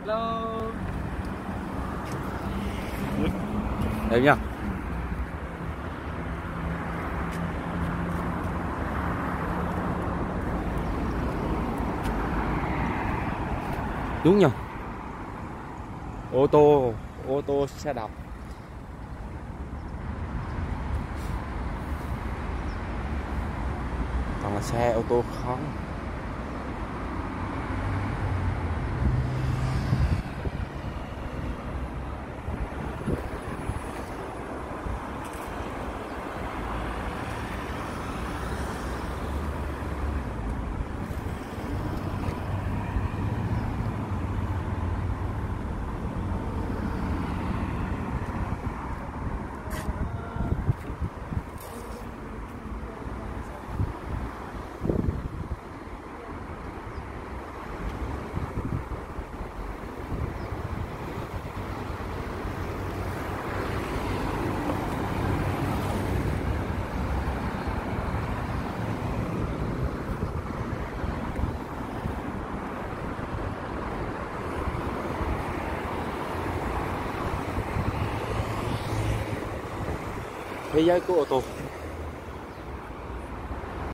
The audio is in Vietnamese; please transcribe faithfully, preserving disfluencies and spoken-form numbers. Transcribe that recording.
Hello. Đẹp nha. Đúng nha. Ô tô, ô tô xe đạp. Toàn là xe ô tô không. Thế giới của ô tô.